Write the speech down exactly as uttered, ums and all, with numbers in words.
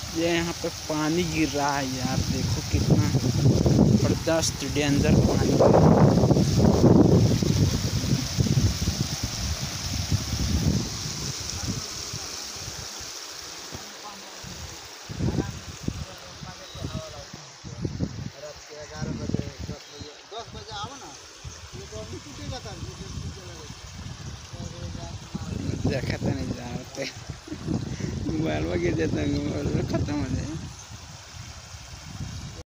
ये यहाँ पे पानी गिर रहा है यार, देखो कितना जबरदस्त डेंजर पानी गिर रहा है। देखा तो नहीं जाते मोबाइल में गिर जाता है, मोबाइल में खत्म हो जाए।